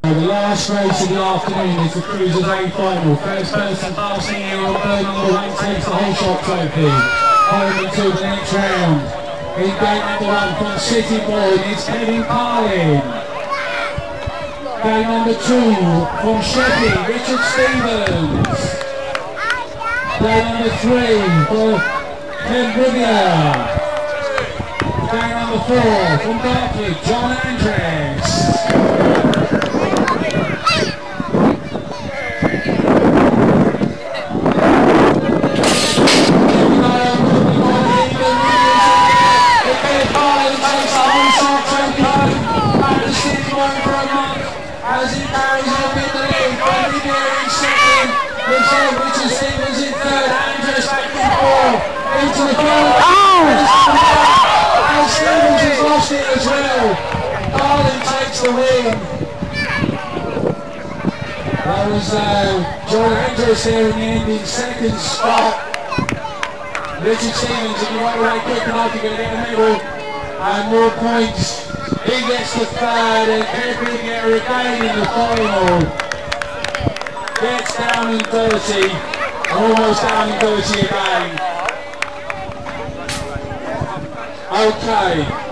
The last race of the afternoon is the Cruisers A final. First person passing here on bird number 1 takes the whole shot trophy. Home into the next round. In gate number 1 from City Boy is Kevin Carlin. Gate number 2 from Sheffield, Richard Stevens. Gate number 3 for Ken Brivier. Gate number 4 from Dartford, John Andres. As he carries up in the lead, Brivier in second, Richard Stevens in third, Andres back in fourth, into the third, and Stevens has lost it as well. Carlin takes the win. That was John Andres here in the ending second spot. Richard Stevens, if you want to run quick enough, you're going to get a medal and more points. He gets the third and Ken Brivier again in the final. Gets down in 30, almost down in 30 again. Okay.